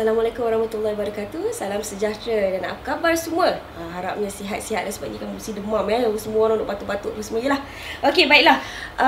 Assalamualaikum warahmatullahi wabarakatuh. Salam sejahtera dan apa khabar semua? Harapnya sihat-sihat lah sebab ni kan mesti demam ya. Semua orang duk batuk-batuk tu semua je lah. Okey, baiklah.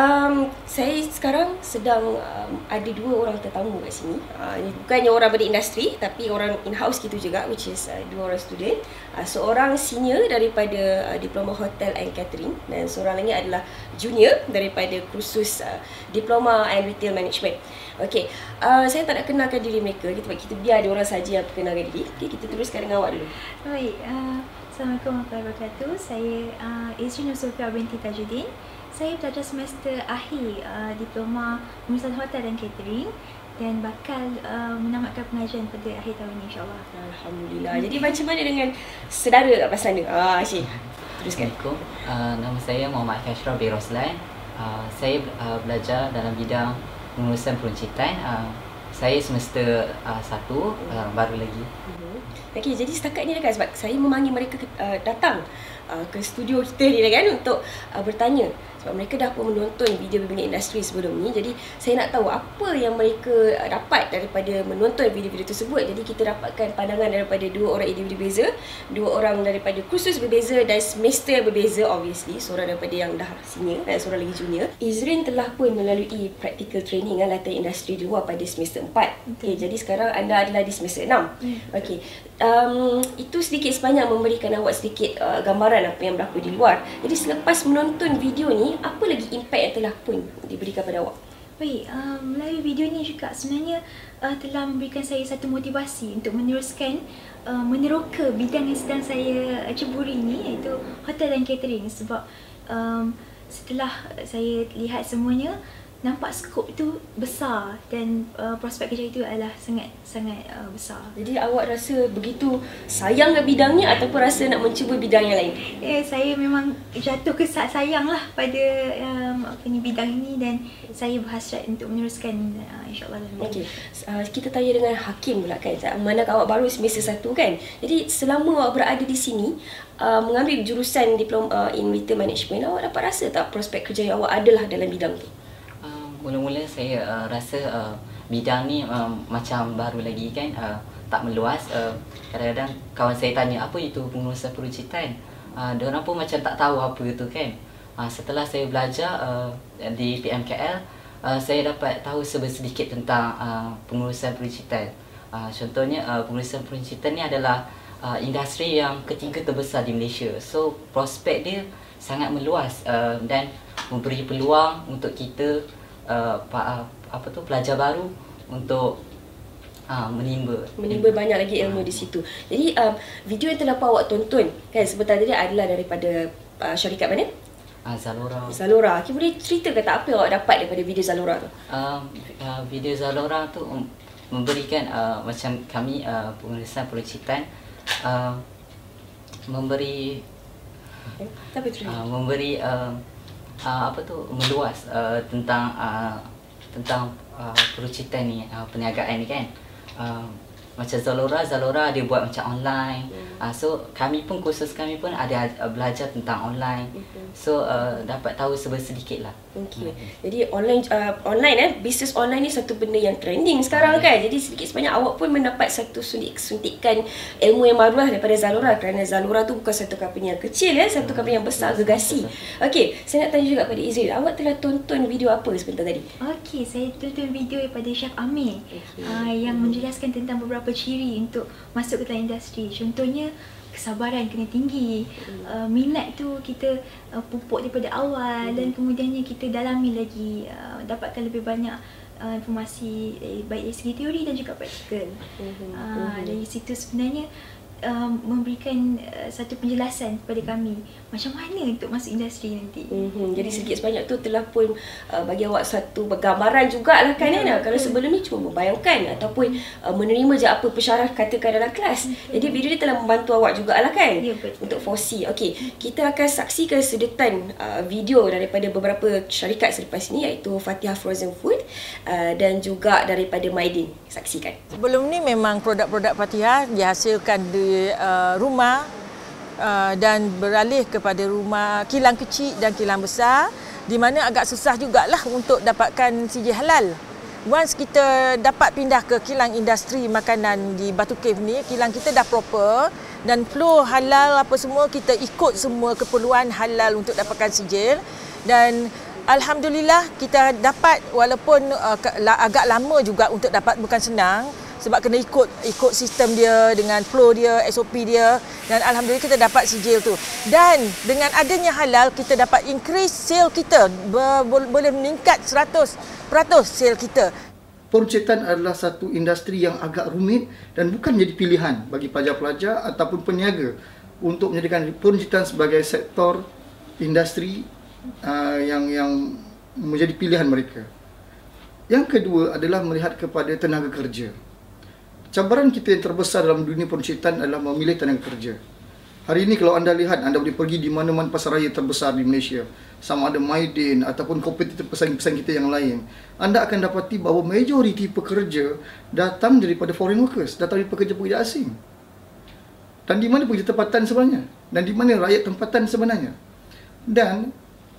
Saya sekarang sedang ada dua orang tetamu kat sini. Bukannya orang berindustri tapi orang in-house gitu juga, which is dua orang student. Seorang senior daripada Diploma Hotel and Catering dan seorang lagi adalah junior daripada kursus Diploma and Retail Management. Okey, saya tak nak kenalkan diri mereka. Kita biar ada orang saja yang perkenalkan diri. Okay, kita teruskan dengan awak dulu. Baik, Assalamualaikum warahmatullahi wabarakatuh. Saya Izrin Nursulfia binti Tajuddin. Saya pelajar semester akhir Diploma Pengurusan Hotel dan Catering dan bakal menamatkan pengajian pada akhir tahun ini, insyaAllah. Alhamdulillah. Jadi macam mana dengan saudara kat Pasar sana? Cik, teruskan. Assalamualaikum. Nama saya Muhammad Khashraf bin Roslan. Saya belajar dalam bidang pengurusan peruncitan. Saya semester 1, baru lagi. Okey, jadi setakat ni kan sebab saya memanggil mereka datang ke studio kita ni kan untuk bertanya sebab mereka dah pun menonton video berbinaan industri sebelum ni. Jadi saya nak tahu apa yang mereka dapat daripada menonton video-video tersebut. Jadi kita dapatkan pandangan daripada dua orang individu berbeza, dua orang daripada kursus berbeza dan semester berbeza, obviously. Seorang daripada yang dah senior dan seorang lagi junior. Izrin telah pun melalui practical training latihan industri di luar pada semester 4. Okay, jadi sekarang anda adalah di semester 6. Okey. Itu sedikit sebanyak memberikan awak sedikit gambaran apa yang berlaku di luar. Jadi selepas menonton video ni, apa lagi impak yang telah pun diberikan pada awak? Baik, melalui video ni juga sebenarnya telah memberikan saya satu motivasi untuk meneruskan meneroka bidang yang sedang saya ceburi ni, iaitu hotel dan catering. Sebab setelah saya lihat semuanya, nampak skop tu besar dan prospek kerja itu adalah sangat besar. Jadi awak rasa begitu sayang ke bidangnya ataupun rasa nak mencuba bidang yang lain? Saya memang jatuh ke sayang lah pada bidang ini dan saya berhasrat untuk meneruskan insyaAllah. Okey, kita tanya dengan Hakim pula kan. Manakah awak baru semester 1 kan? Jadi selama awak berada di sini mengambil jurusan Diploma in Retail Management, awak dapat rasa tak prospek kerja yang awak adalah dalam bidang tu? Mula-mula saya rasa bidang ni macam baru lagi kan, tak meluas. Kadang-kadang kawan saya tanya apa itu pengurusan peruncitan, diorang pun macam tak tahu apa itu kan. Setelah saya belajar di PMKL, saya dapat tahu sedikit tentang pengurusan peruncitan. Contohnya pengurusan peruncitan ni adalah industri yang ketiga terbesar di Malaysia. So prospek dia sangat meluas dan memberi peluang untuk kita pelajar baru untuk menimba banyak lagi ilmu di situ. Jadi video yang telah awak tonton kan sebentar tadi adalah daripada syarikat mana? Zalora. Zalora. Kita boleh cerita ke tak apa yang awak dapat daripada video Zalora tu? Video Zalora tu memberikan macam kami pengurusan peruncitan memberi meluas tentang peruncitan ni, perniagaan ni kan. Macam Zalora dia buat macam online. So kami pun, kursus kami pun ada belajar tentang online. So dapat tahu sedikit lah. Okey. Jadi online bisnes online ni satu benda yang trending sekarang kan. Jadi sedikit sebanyak awak pun mendapat satu suntikan ilmu yang baru lah daripada Zalora, kerana Zalora tu bukan satu company yang kecil satu company yang besar, gegasi. Okey, saya nak tanya juga pada Izrin, awak telah tonton video apa sebentar tadi? Okey, saya tonton video daripada Chef Amir yang menjelaskan tentang beberapa ciri untuk masuk ke dalam industri. Contohnya kesabaran kena tinggi, minat tu kita pupuk daripada awal dan kemudiannya kita dalami lagi, dapatkan lebih banyak informasi baik dari segi teori dan juga praktikal. Dari situ sebenarnya memberikan satu penjelasan kepada kami macam mana untuk masuk industri nanti. Jadi sedikit sebanyak tu telah pun bagi awak satu gambaran jugalah kan. Kalau sebelum ni cuma membayangkan ataupun menerima je apa pensyarah katakan dalam kelas. Jadi video ni telah membantu awak jugalah kan untuk foresee. Okey, kita akan saksikan sedetan video daripada beberapa syarikat selepas ni, iaitu Fatihah Frozen Food dan juga daripada Maidin. Saksikan. Sebelum ni memang produk-produk Fatihah dihasilkan di rumah dan beralih kepada rumah kilang kecil dan kilang besar, di mana agak susah jugalah untuk dapatkan sijil halal. once kita dapat pindah ke kilang industri makanan di Batu Cave ni, kilang kita dah proper dan flow halal apa semua, kita ikut semua keperluan halal untuk dapatkan sijil. Dan alhamdulillah kita dapat, walaupun agak lama juga untuk dapat, bukan senang sebab kena ikut sistem dia dengan flow dia, SOP dia, dan alhamdulillah kita dapat sijil tu. Dan dengan adanya halal kita dapat increase sale kita, boleh meningkat 100% sale kita. Peruncitan adalah satu industri yang agak rumit dan bukan menjadi pilihan bagi pelajar-pelajar ataupun peniaga untuk menjadikan peruncitan sebagai sektor industri yang menjadi pilihan mereka. Yang kedua adalah melihat kepada tenaga kerja. Cabaran kita yang terbesar dalam dunia peruncitan adalah memilih tenaga kerja. Hari ini kalau anda lihat, anda boleh pergi di mana-mana pasar raya terbesar di Malaysia, sama ada Maidin ataupun kompetitor pesaing-pesaing kita yang lain, anda akan dapati bahawa majoriti pekerja datang daripada foreign workers, datang dari pekerja-pekerja asing. Dan di mana pekerja tempatan sebenarnya? Dan di mana rakyat tempatan sebenarnya? Dan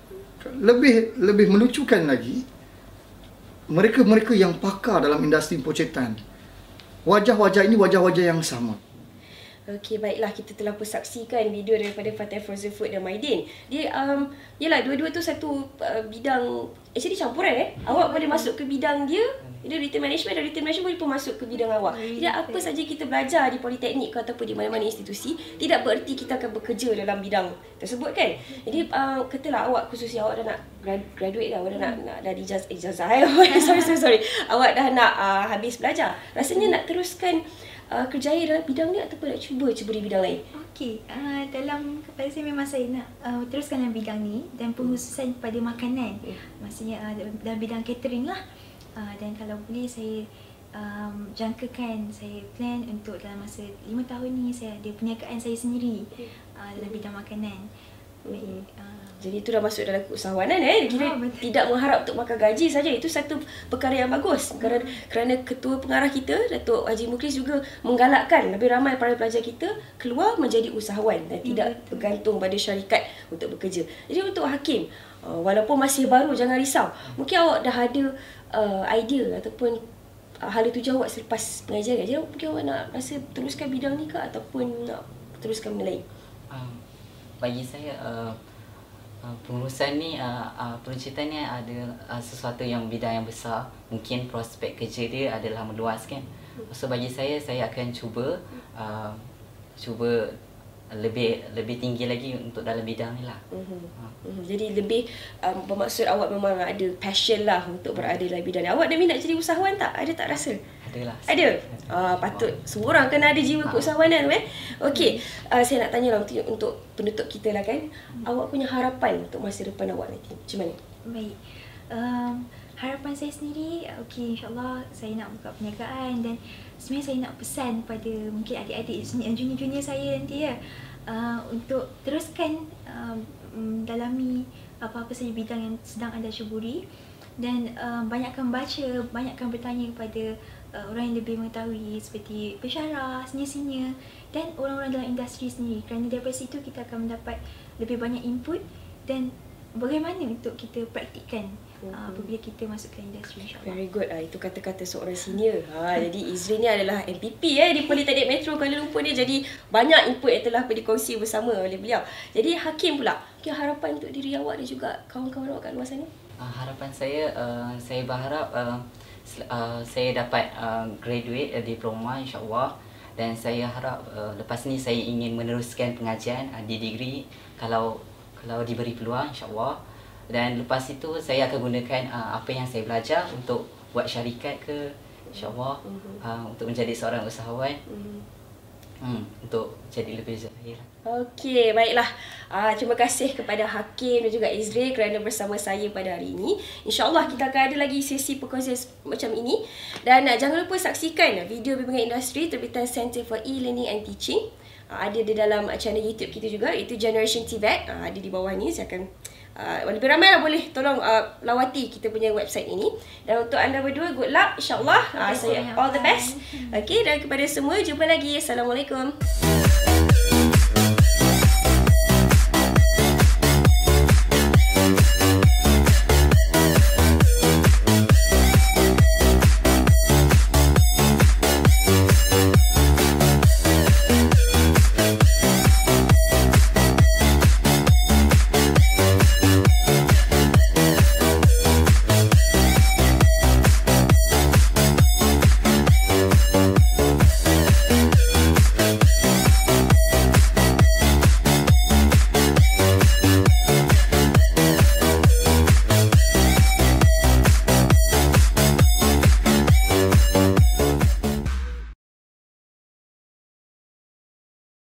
lebih melucukan lagi, mereka-mereka yang pakar dalam industri peruncitan, wajah-wajah ini wajah-wajah yang sama. Okey, baiklah, kita telah pun saksikan video daripada Fateh Frozen Food dan Maidin. Dia yalah, dua-dua tu satu bidang, actually campuran Awak boleh masuk ke bidang dia retail management, dan retail management boleh pun masuk ke bidang awak. Jadi apa saja kita belajar di politeknik ke ataupun di mana-mana institusi, tidak bererti kita akan bekerja dalam bidang tersebut kan. Jadi katalah awak khususnya awak dah nak graduate dah, awak dah nak dah ijazah sorry. Awak dah nak habis belajar. Rasanya nak teruskan kerjaya dalam bidang ni ataupun nak cuba di bidang lain? Okey, dalam kepala saya memang saya nak teruskan dalam bidang ni dan pengkhususan pada makanan. Maksudnya dalam bidang catering lah. Dan kalau boleh saya jangkakan, saya plan untuk dalam masa 5 tahun ni saya ada perniagaan saya sendiri dalam bidang makanan. Jadi itu dah masuk dalam keusahawanan Kira tidak mengharap untuk makan gaji saja. Itu satu perkara yang bagus. Kerana ketua pengarah kita, Datuk Haji Muklis, juga menggalakkan lebih ramai para pelajar kita keluar menjadi usahawan dan tidak bergantung pada syarikat untuk bekerja. Jadi untuk Hakim, walaupun masih baru, jangan risau. Mungkin awak dah ada idea ataupun hala tuju awak selepas pengajaran. Jadi mungkin awak nak rasa teruskan bidang ni ke ataupun nak teruskan benda lain? Bagi saya pengurusan ni, peruncitan ni ada sesuatu yang bidang yang besar. Mungkin prospek kerja dia adalah meluas kan. So bagi saya akan cuba lebih tinggi lagi untuk dalam bidang ni lah. Jadi lebih bermaksud awak memang ada passion lah untuk berada dalam bidang ni. Awak ada minat jadi usahawan tak? Ada tak rasa? Adalah. Ada? Patut. Semua orang kena ada jiwa keusahawanan Okey, saya nak tanya lah untuk penutup kita lah kan. Awak punya harapan untuk masa depan awak nanti macam mana? Baik. Harapan saya sendiri, okey, insyaAllah saya nak buka perniagaan dan sebenarnya saya nak pesan pada mungkin adik-adik junior-junior saya nanti untuk teruskan dalami apa-apa saja bidang yang sedang anda ceburi dan banyakkan baca, banyakkan bertanya kepada orang yang lebih mengetahui seperti pensyarah, senior-senior dan orang-orang dalam industri sendiri, kerana daripada situ kita akan mendapat lebih banyak input dan bagaimana untuk kita praktikkan apabila kita masuk ke industri, insyaAllah. Very good. Itu kata-kata seorang senior. Jadi Izri ni adalah MPP di Politeknik Metro Kuala Lumpur ni. Jadi banyak input yang telah dikongsi bersama oleh beliau. Jadi Hakim pula, harapan untuk diri awak dan juga kawan-kawan awak kat luar sana? Harapan saya berharap saya dapat graduate diploma insyaAllah. Dan saya harap lepas ni saya ingin meneruskan pengajian di degree kalau diberi peluang insyaAllah. Dan lepas itu saya akan gunakan apa yang saya belajar untuk buat syarikat ke insyaAllah, untuk menjadi seorang usahawan, untuk jadi lebih zahir. Okey, baiklah. Terima kasih kepada Hakim dan juga Izri kerana bersama saya pada hari ini. InsyaAllah kita akan ada lagi sesi perkongsian macam ini. Dan jangan lupa saksikan video Bimbingan Industri terbitan Center for E-Learning and Teaching. Ada di dalam channel YouTube kita juga, itu Generation TVET. Ada di bawah ni. Saya akan lebih ramai lah boleh tolong lawati kita punya website ini. Dan untuk anda berdua, good luck insyaAllah. Saya all the best. Okay, dan kepada semua, jumpa lagi. Assalamualaikum.